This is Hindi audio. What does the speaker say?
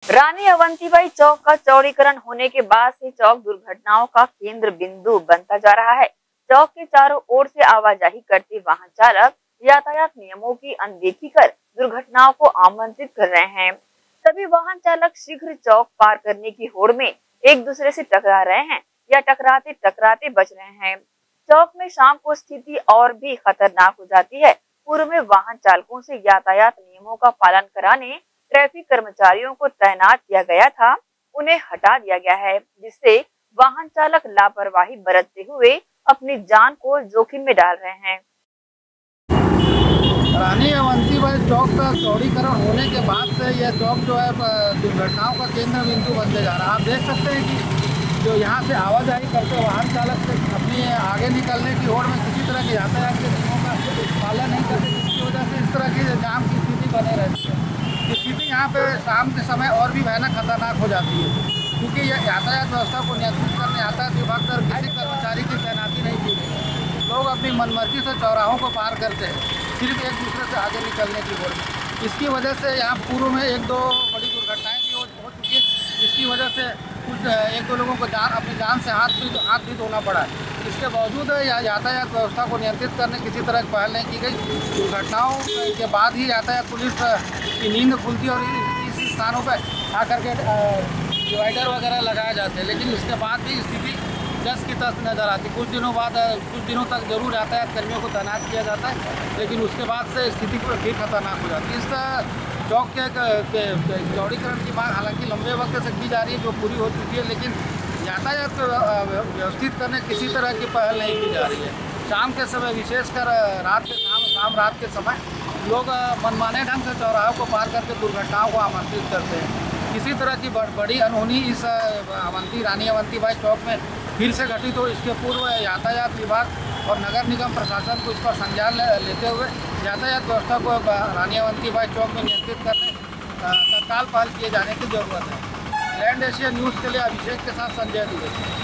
रानी अवंतीबाई चौक का चौड़ीकरण होने के बाद से चौक दुर्घटनाओं का केंद्र बिंदु बनता जा रहा है। चौक के चारों ओर से आवाजाही करते वाहन चालक यातायात नियमों की अनदेखी कर दुर्घटनाओं को आमंत्रित कर रहे हैं। सभी वाहन चालक शीघ्र चौक पार करने की होड़ में एक दूसरे से टकरा रहे हैं या टकराते टकराते बच रहे हैं। चौक में शाम को स्थिति और भी खतरनाक हो जाती है। पूर्व में वाहन चालकों से यातायात नियमों का पालन कराने ट्रैफिक कर्मचारियों को तैनात किया गया था, उन्हें हटा दिया गया है, जिससे वाहन चालक लापरवाही बरतते हुए अपनी जान को जोखिम में डाल रहे हैं। रानी अवंतीबाई चौक का चौड़ीकरण होने के बाद से यह चौक जो है दुर्घटनाओं का केंद्र बिंदु बनते जा रहा है। आप देख सकते हैं कि जो यहाँ से आवाजाही करते वाहन चालक से अपनी आगे निकलने की होड़ में किसी तरह के यातायात के नियमों का पालन नहीं करते, जिसकी वजह से इस तरह की जाम की स्थिति बने रहती है। स्थिति यहाँ पे शाम के समय और भी भयानक खतरनाक हो जाती है, क्योंकि यह यातायात व्यवस्था को नियंत्रित करने यातायात विभाग पर किसी कर्मचारी की तैनाती नहीं की गई। लोग अपनी मनमर्जी से चौराहों को पार करते हैं, सिर्फ एक दूसरे से आगे निकलने की होड़ में। इसकी वजह से यहाँ पूर्व में एक दो बड़ी दुर्घटनाएं भी हो चुकी है, जिसकी वजह से कुछ एक दो लोगों को अपनी जान से हाथ भी धोना पड़ा है। इसके बावजूद यातायात व्यवस्था को नियंत्रित करने किसी तरह की पहल नहीं की गई। दुर्घटनाओं के बाद ही यातायात पुलिस की नींद खुलती है और इस स्थानों पर आकर के डिवाइडर वगैरह लगाए जाते हैं, लेकिन उसके बाद भी स्थिति जस की तस नज़र आती। कुछ दिनों तक जरूर यातायात कर्मियों को तैनात किया जाता है, लेकिन उसके बाद से स्थिति फिर खतरनाक हो जाती है। इस चौक के चौड़ीकरण की मांग हालांकि लंबे वक्त से की जा रही है, जो पूरी हो चुकी है, लेकिन यातायात को व्यवस्थित करने किसी तरह की पहल नहीं की जा रही है। शाम के समय, विशेषकर रात के समय लोग मनमाने ढंग से चौराहों को पार करके दुर्घटनाओं को आमंत्रित करते हैं। किसी तरह की बड़ी अनहोनी इस रानी अवंतीबाई चौक में फिर से घटित हो, इसके पूर्व यातायात विभाग और नगर निगम प्रशासन को इस पर संज्ञान लेते हुए यातायात व्यवस्था को रानी अवंतीबाई चौक में नियंत्रित करने तत्काल पहल किए जाने की जरूरत है। लैंड एशिया न्यूज़ के लिए अभिषेक के साथ संजय दुबे।